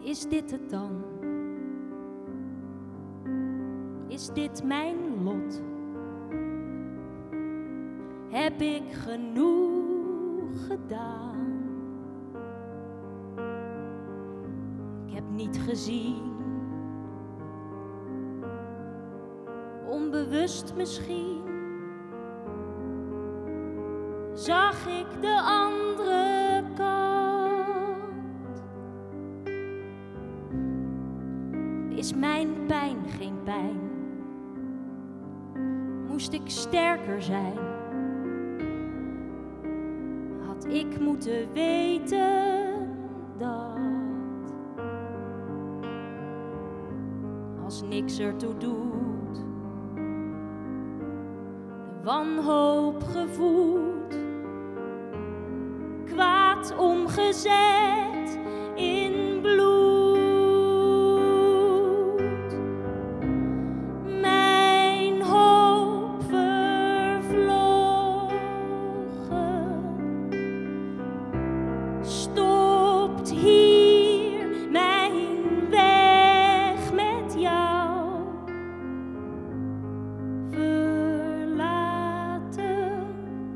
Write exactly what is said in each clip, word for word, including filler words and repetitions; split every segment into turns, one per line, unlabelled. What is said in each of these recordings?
Is dit het dan? Is dit mijn lot? Heb ik genoeg gedaan? Ik heb niet gezien, onbewust misschien, zag ik de andere kant. Is mijn pijn geen pijn? Moest ik sterker zijn? Had ik moeten weten dat als niks ertoe doet, de wanhoop gevoed, kwaad omgezet in bloed. Mijn hoop vervlogen, stopt hier mijn weg met jou. Verlaten,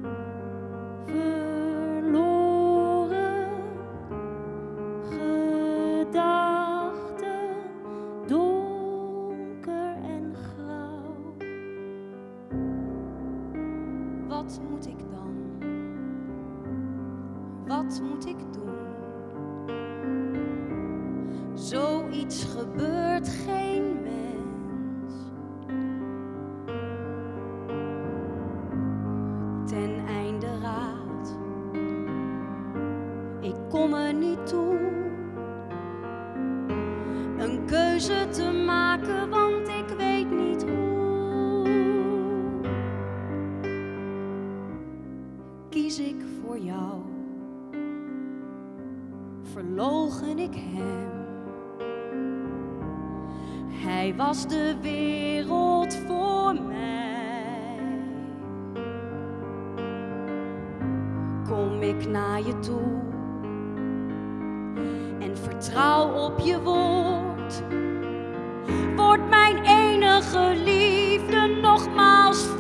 verloren, gedachten donker en grauw. Wat moet ik dan? Wat moet ik doen? Zoiets gebeurt geen mens. Ten einde raad, ik kom er niet toe een keuze te maken, want ik weet niet hoe. Kies ik voor jou, verloochen ik hem. Hij was de wereld voor mij. Kom ik naar je toe en vertrouw op je woord. Wordt mijn enige liefde nogmaals